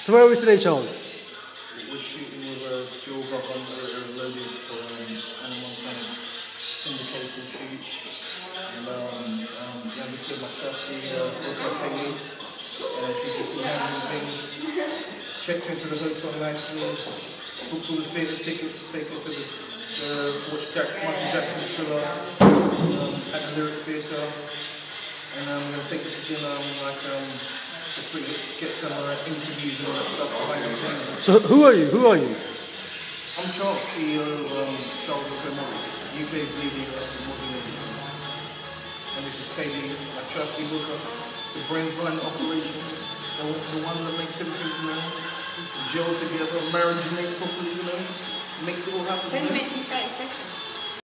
So where are we today, Charles? We're shooting with Joe Bob on loaded for Anna Montana's syndicated shoot. And yeah, I'm just with my trusty Kaylee. She's just been handling things. Checked into the hotel nicely. Booked all the theatre tickets to take her to watch Michael Jackson's Thriller at the Lyric Theatre. And I'm going to take her to dinner get some interviews and all that stuff behind the scenes. So who are you? I'm Charles, CEO of Charles Walker Morris, UK's leading modelling agency. And this is Kaylee, my trusty hooker, the brains behind the operation, the one that makes everything, gel together, marriage made properly, makes it all happen. It's only meant to be 30 seconds.